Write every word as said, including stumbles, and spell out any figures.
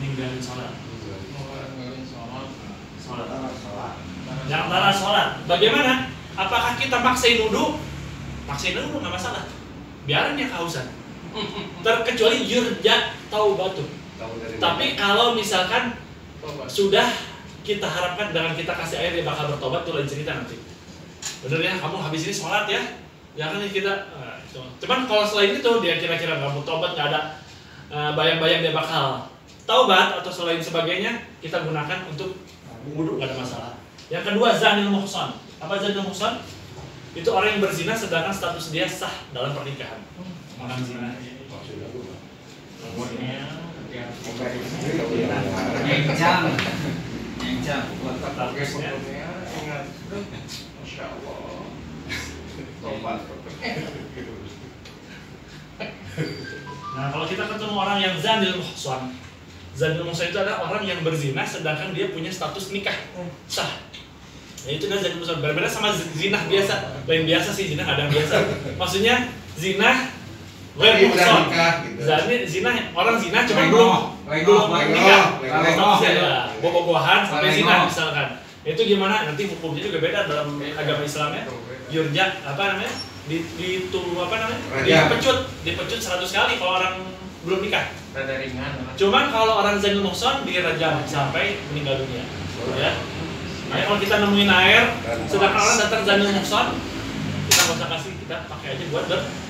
ninggalin sholat. Sholat. Sholat. Yang antara sholat. Bagaimana? Apakah kita maksain wudu? Maksain wudu nggak masalah. Biarin dia kehausan. Terkecuali yurja taubatu. Tapi kalau misalkan sudah kita harapkan dengan kita kasih air dia bakal bertobat, itu lain cerita nanti. Bener ya, kamu habis ini sholat ya, ya kan kita. Uh, cuman kalau selain itu dia kira-kira nggak mau tobat, nggak ada uh, bayang-bayang dia bakal taubat atau selain sebagainya, kita gunakan untuk wudu, nggak ada masalah. Yang kedua, zanil muhsan. Apa zanil muhsan? Itu orang yang berzina sedangkan status dia sah dalam pernikahan. Orang zina. Encang, encang. Statusnya. Masya Allah. Tobat. Nah, kalau kita ketemu orang yang zanil muhsan, zanil muhsan itu adalah orang yang berzina sedangkan dia punya status nikah sah. Ya itu kan zanil muhsan. Berbeda sama zina biasa. Lain biasa sih, zina ada yang biasa. Maksudnya zina Gue muhsan. Zina, zina orang zina cuma belum belum nikah. Statusnya ya bobo-bobohan sampai zina misalkan. Itu gimana? Nanti hukumnya juga beda dalam agama Islamnya. Yurja apa namanya? Di itu apa namanya? Dipecut, dipecut seratus kali kalau orang belum nikah. Rada ringan. Cuman kalau orang zanil muhsan dirajam sampai meninggal dunia. Ya. Nah, kalau kita nemuin air, sedangkan orang datang zanil muhsan, kita nggak usah kasih, kita pakai aja buat ber